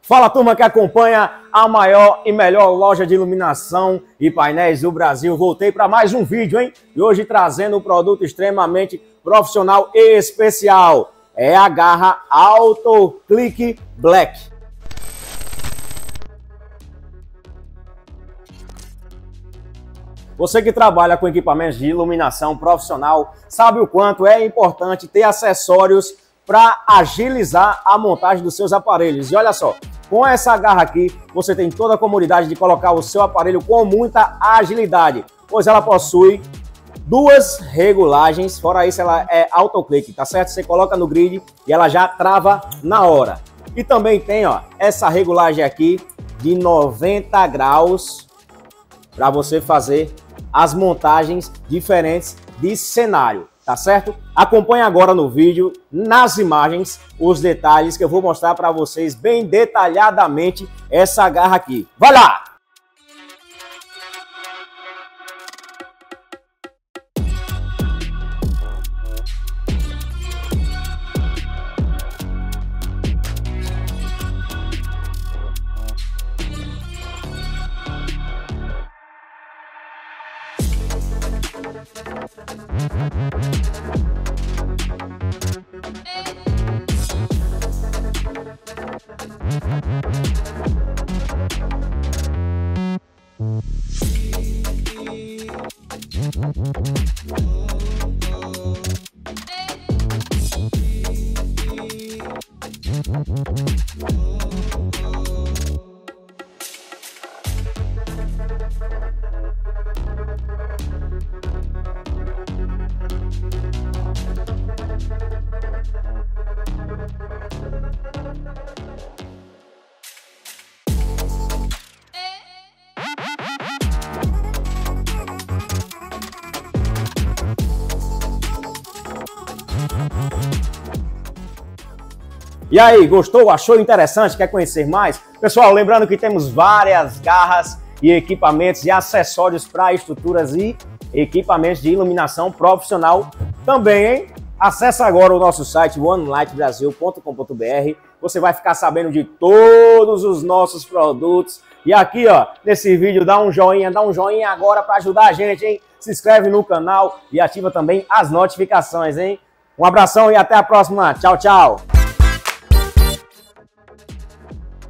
Fala, turma que acompanha a maior e melhor loja de iluminação e painéis do Brasil. Voltei para mais um vídeo, hein? E hoje trazendo um produto extremamente profissional e especial. É a garra AutoClick Black. Você que trabalha com equipamentos de iluminação profissional sabe o quanto é importante ter acessórios para agilizar a montagem dos seus aparelhos. E olha só, com essa garra aqui, você tem toda a comodidade de colocar o seu aparelho com muita agilidade, pois ela possui duas regulagens, fora isso ela é autoclick, tá certo? Você coloca no grid e ela já trava na hora. E também tem, ó, essa regulagem aqui de 90 graus para você fazer as montagens diferentes de cenário, tá certo? Acompanhe agora no vídeo, nas imagens, os detalhes que eu vou mostrar para vocês bem detalhadamente essa garra aqui. Vai lá! E aí, gostou? Achou interessante? Quer conhecer mais? Pessoal, lembrando que temos várias garras e equipamentos e acessórios para estruturas e equipamentos de iluminação profissional também, hein? Acesse agora o nosso site onelightbrasil.com.br. Você vai ficar sabendo de todos os nossos produtos. E aqui, ó, nesse vídeo, dá um joinha agora para ajudar a gente, hein? Se inscreve no canal e ativa também as notificações, hein? Um abração e até a próxima. Tchau, tchau!